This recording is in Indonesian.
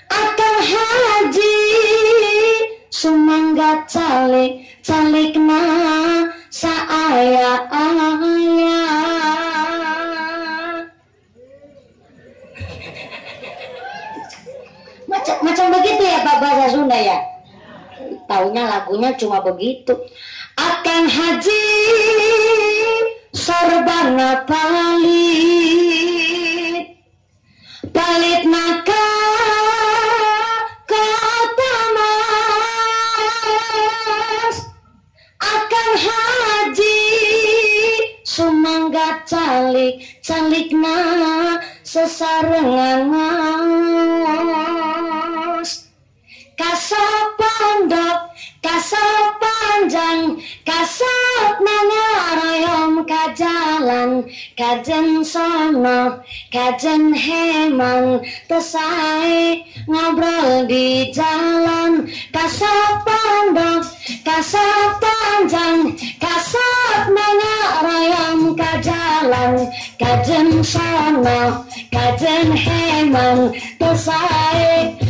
akan haji sumangga calikna saaya macam begitu ya Pak bahasa Sunda ya. Taunya lagunya cuma begitu. Akan haji sorbana palit naka kota mas. Akan haji sumangga calikna sesarengan kasap pondok, kasap panjang, kasap nangarayom kajalan, kajen sono, kajen hemang, tesai ngobrol di jalan. Kasap pondok, kasap panjang, kasap nangarayom kajalan, kajen sono, kajen hemang, tesai